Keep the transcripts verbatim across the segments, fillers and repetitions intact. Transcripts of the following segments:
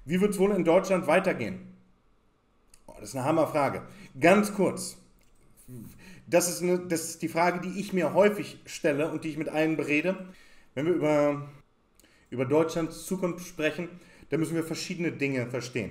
Wie wird es wohl in Deutschland weitergehen? Oh, das ist eine Hammerfrage. Ganz kurz. Das ist, eine, das ist die Frage, die ich mir häufig stelle und die ich mit allen berede. Wenn wir über, über Deutschlands Zukunft sprechen, dann müssen wir verschiedene Dinge verstehen.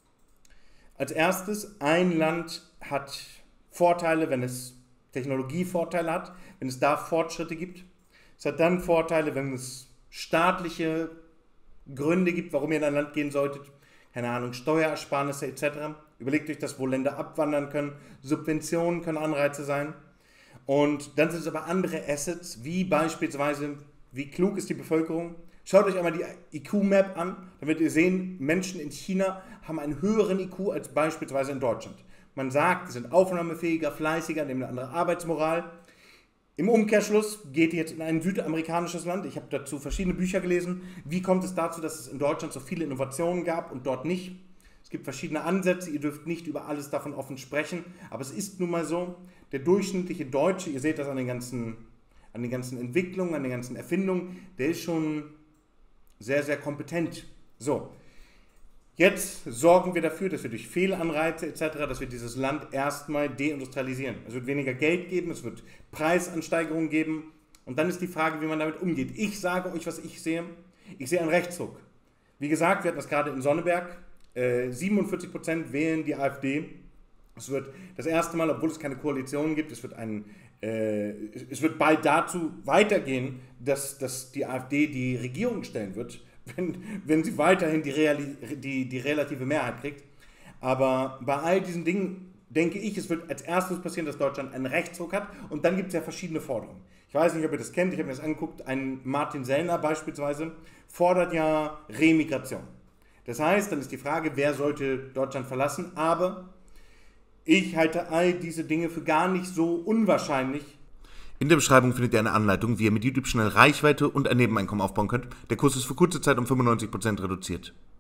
Als erstes, ein Land hat Vorteile, wenn es Technologievorteile hat, wenn es da Fortschritte gibt. Es hat dann Vorteile, wenn es staatliche Gründe gibt, warum ihr in ein Land gehen solltet. Keine Ahnung, Steuerersparnisse et cetera. Überlegt euch das, wo Länder abwandern können. Subventionen können Anreize sein. Und dann sind es aber andere Assets, wie beispielsweise, wie klug ist die Bevölkerung. Schaut euch einmal die I Q-Map an, dann werdet ihr sehen, Menschen in China haben einen höheren I Q als beispielsweise in Deutschland. Man sagt, sie sind aufnahmefähiger, fleißiger, nehmen eine andere Arbeitsmoral. Im Umkehrschluss geht ihr jetzt in ein südamerikanisches Land. Ich habe dazu verschiedene Bücher gelesen. Wie kommt es dazu, dass es in Deutschland so viele Innovationen gab und dort nicht? Es gibt verschiedene Ansätze. Ihr dürft nicht über alles davon offen sprechen. Aber es ist nun mal so, der durchschnittliche Deutsche, ihr seht das an den ganzen, an den ganzen Entwicklungen, an den ganzen Erfindungen, der ist schon sehr, sehr kompetent. So. Jetzt sorgen wir dafür, dass wir durch Fehlanreize et cetera, dass wir dieses Land erstmal deindustrialisieren. Es wird weniger Geld geben, es wird Preisansteigerungen geben und dann ist die Frage, wie man damit umgeht. Ich sage euch, was ich sehe. Ich sehe einen Rechtsruck. Wie gesagt, wir hatten das gerade in Sonneberg. Äh, siebenundvierzig Prozent wählen die AfD. Es wird das erste Mal, obwohl es keine Koalition gibt, es wird, ein, äh, es wird bald dazu weitergehen, dass, dass die AfD die Regierung stellen wird. Wenn, wenn sie weiterhin die, Reali die, die relative Mehrheit kriegt. Aber bei all diesen Dingen denke ich, es wird als erstes passieren, dass Deutschland einen Rechtsruck hat und dann gibt es ja verschiedene Forderungen. Ich weiß nicht, ob ihr das kennt, ich habe mir das angeguckt, ein Martin Sellner beispielsweise fordert ja Remigration. Das heißt, dann ist die Frage, wer sollte Deutschland verlassen, aber ich halte all diese Dinge für gar nicht so unwahrscheinlich. In der Beschreibung findet ihr eine Anleitung, wie ihr mit YouTube schnell Reichweite und ein Nebeneinkommen aufbauen könnt. Der Kurs ist für kurze Zeit um fünfundneunzig Prozent reduziert.